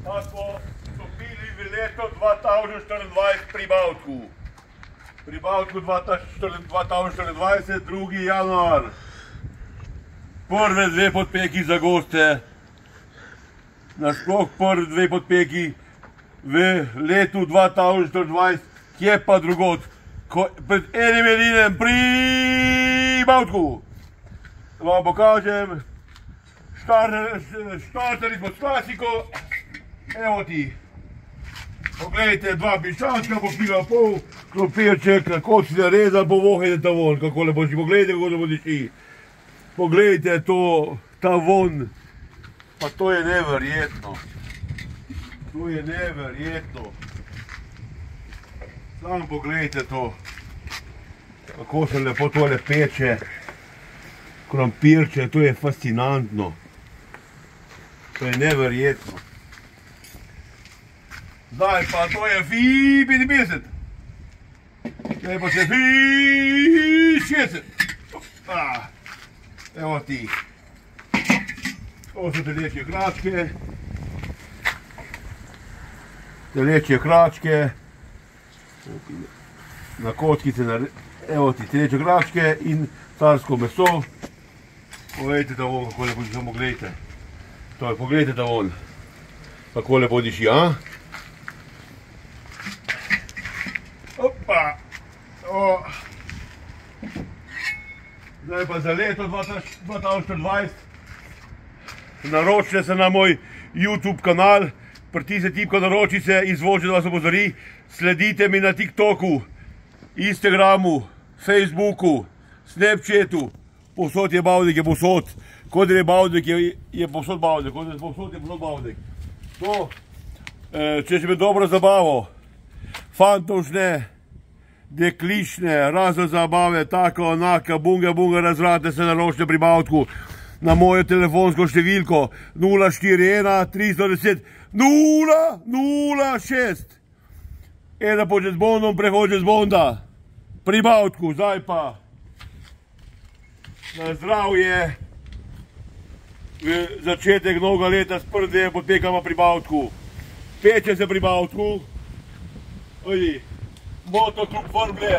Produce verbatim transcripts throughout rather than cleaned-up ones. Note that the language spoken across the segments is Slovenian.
Pa smo vstopili v leto dva tisoč štiriindvajset pri Bavtku. Pri Bavtku dva tisoč štiriindvajset, drugi januar. Prve dve podpeki za goste. Nasploh prve dve podpeki v letu dva tisoč štiriindvajset, kje pa drugod, pred enim edinem pri Bavtku. Vam pokažem, štartali smo s klasiko, evo ti. Poglejte, dva piščančka, po kila pol, krompirček, kako si ga rezal, povohajte ta von, kako lepo si, poglejte, kako da bo diši. Poglejte to, ta von, pa to je neverjetno. To je neverjetno. Samo poglejte to, kako se lepo tole peče. Krompirče, to je fascinantno. To je neverjetno. Zdaj pa to je fi petinpetdeset. Zdaj pa se fi šestdeset. Evo ti. To so telečje kračke. Telečje kračke. Na kockice, evo ti telečje kračke in carsko meso. Poglejte da von, kako lepo diši, samo gledajte. To je, poglejte da von, kako lepo diši, a? Opa! Zdaj pa za leto dva tisoč štiriindvajset naročite se na moj YouTube kanal, pritisnite tipko naroči se, izvolite, da vas opozori, sledite mi na TikToku, Instagramu, Facebooku, Snapchatu, posod je Bavdek, je posod. Kodr je Bavdek, je posod Bavdek. Kodr je posod, je posod Bavdek. To, če še me dobro zabavo, fantovšne, deklišne, razne zabave, tako, onaka, bunga, bunga, razvrate se naročite pri Bavdku na mojo telefonsko številko nula štiri ena tristo deset nula nula šest. Ena po čez bondom, prehod čez bonda. Pri Bavdku, zdaj pa na zdravje, v začetek novega leta s prve podpekama pri Bavdku. Peče se pri Bavdku. Ojdi, Motoklub Vrblje.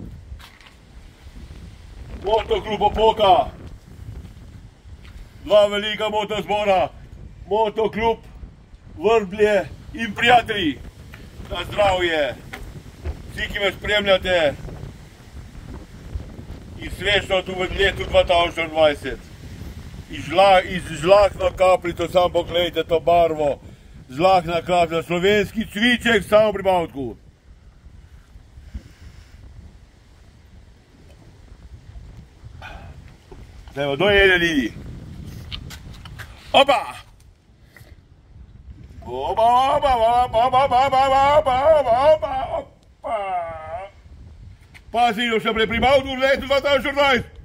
Motoklub Opoka. Dva velika motozbora. Motoklub Vrblje in prijatelji. Na zdravje. Vsi, ki me spremljate. In srečno tu v letu dva tisoč štiriindvajset. Iz žlahno kapljico, samo pogledajte to barvo. Žlahna kapljica, slovenski cviček, samo pri Bavdku. Evo, dojede ljudi. Opa! Opa, opa, opa, opa, opa, opa, opa, opa, opa. Pazi, še pri Bavdku v letu dva tisoč štirinajst.